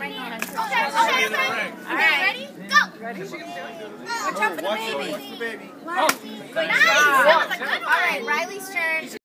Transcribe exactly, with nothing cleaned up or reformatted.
Okay, okay, okay. All right, ready? Go! Ready? Watch out for the baby. Watch the baby. One. Go down.